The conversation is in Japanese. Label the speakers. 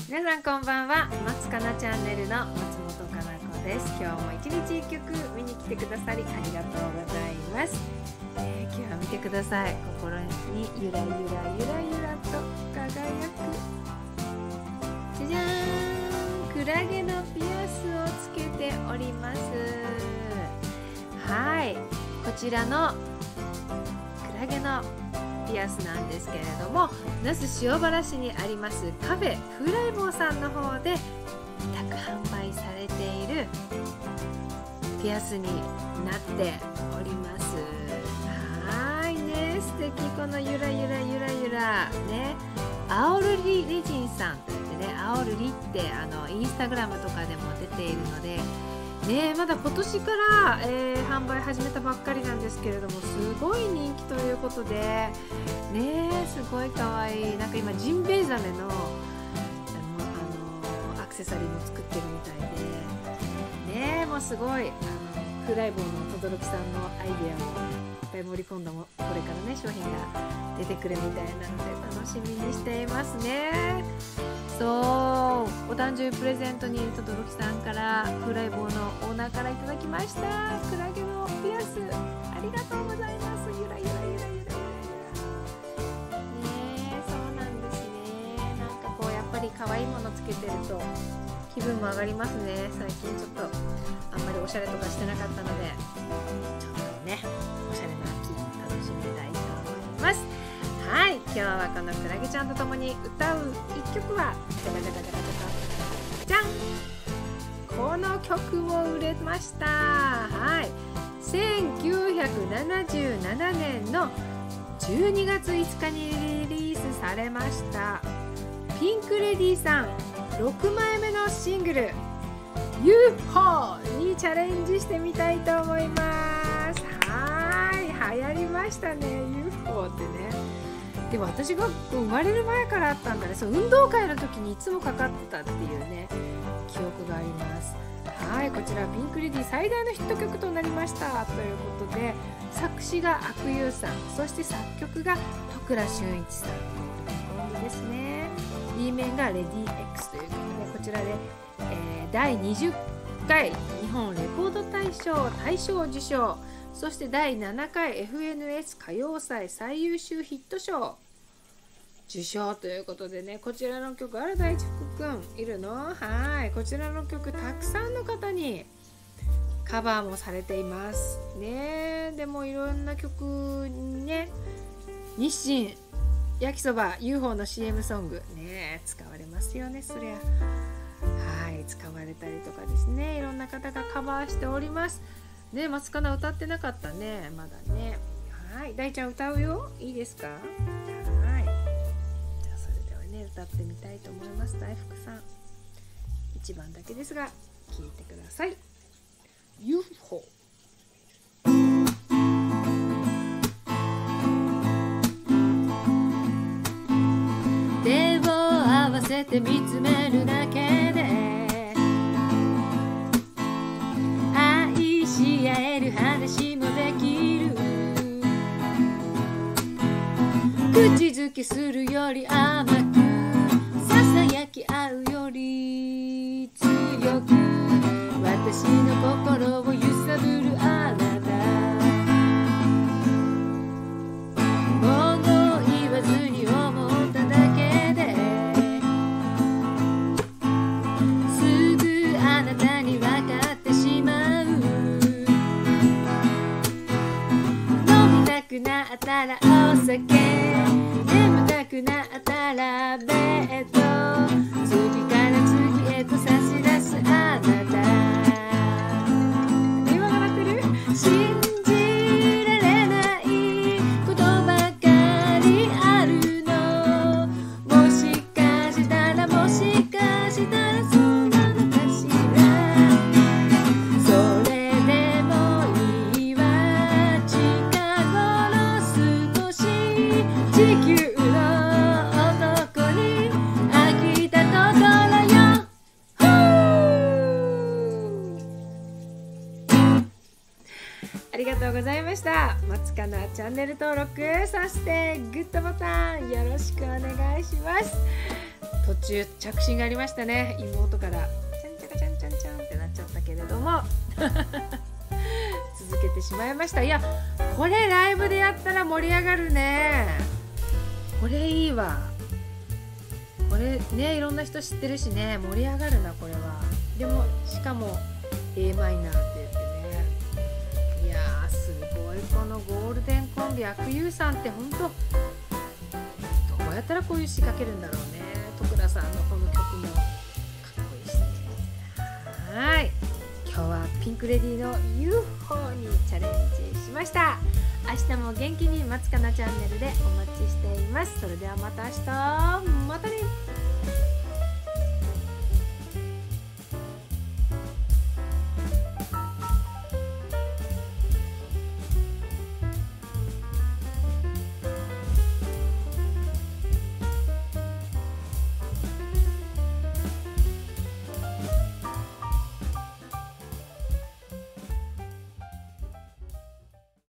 Speaker 1: 皆さんこんばんは。松かなチャンネルの松本かな子です。今日も一日一曲見に来てくださりありがとうございます。今日は見てください。心にゆらゆらゆらゆらと輝くじゃじゃーん、クラゲのピアスをつけております。はい、こちらのクラゲのピアスなんですけれども、那須塩原市にありますカフェ風来坊さんの方で委託販売されているピアスになっております。はいね、素敵。このゆらゆらゆらゆらね、アオルリレジンさんといってね、アオルリってインスタグラムとかでも出ているのでね、まだ今年から、販売始めたばっかりなんですけれども、すごい人気ということでね、すごいかわいい。なんか今ジンベエザメのアクセサリーも作ってるみたいでね、もうすごい風来坊の轟さんのアイデアをいっぱい盛り込んだこれからね商品が出てくるみたいなので楽しみにしていますね。そう、お誕生日プレゼントに轟さんから風来坊のオーナーからいただきましたクラゲのピアス、ありがとうございます。ゆらゆらゆらゆらゆらね、そうなんですね。なんかこうやっぱり可愛いものつけてると気分も上がりますね。最近ちょっとあんまりおしゃれとかしてなかったので、ちょっとねおしゃれな秋楽しみたいと思います。はい、今日はこのクラゲちゃんと共に歌う一曲はじゃん、この曲も売れました。はい、1977年の12月5日にリリースされましたピンク・レディーさん6枚目のシングル UFO にチャレンジしてみたいと思います。はい、流行りましたね UFO ってね。でも私が生まれる前からあったんだね。そう、運動会の時にいつもかかってたっていうね記憶があります。はい、こちらピンク・レディ最大のヒット曲となりましたということで、作詞が阿久悠さん、そして作曲が都倉俊一さんコンビですね。 B 面がレディ X ということで、こちらで、第20回日本レコード大賞受賞、そして第7回 FNS 歌謡祭最優秀ヒット賞受賞ということでね、こちらの曲、あら大地福くんいるの？はい、こちらの曲たくさんの方にカバーもされていますね。でもいろんな曲にね、日清焼きそば UFO の CM ソングね使われますよね、そりゃ。はい、使われたりとかですね、いろんな方がカバーしておりますね。松かな歌ってなかったね、まだね。はい、大ちゃん歌うよ、いいですか？はい、じゃあそれではね歌ってみたいと思います。大福さん1番だけですが聴いてください。 UFO。手を合わせて見つめるだけで愛し合える話もできる、口づけするより甘くささやき合うより強く私の心を揺さぶるあなた、もう言わずに思っただけですぐあなたに分かってしまう。飲みたくなったらお酒、眠たくなったらベッド、次から次へと差し出すあなた。今笑ってる？信じられないことばかりあるの、もしかしたらもしかしたらそうなのかしら。それでもいいわ、近頃少し地球の男に飽きたところよ。ありがとうございました。松かなチャンネル登録、そしてグッドボタンよろしくお願いします。 途中着信がありましたね。妹からちゃんちゃかちゃんちゃんちゃんってなっちゃったけれども続けてしまいました。いや、これライブでやったら盛り上がるね。これいいわ。これね、いろんな人知ってるしね、盛り上がるなこれは。でもしかも a マイナーって言ってね、いやーすごい。このゴールデンコンビ、阿久悠さんって本当どうやったらこういう詩書けるんだろうね。徳田さんのこの曲もかっこいいしね。はい、今日はピンクレディーの UFO にチャレンジしました。明日も元気に松かなチャンネルでお待ちしています。それではまた明日、またね。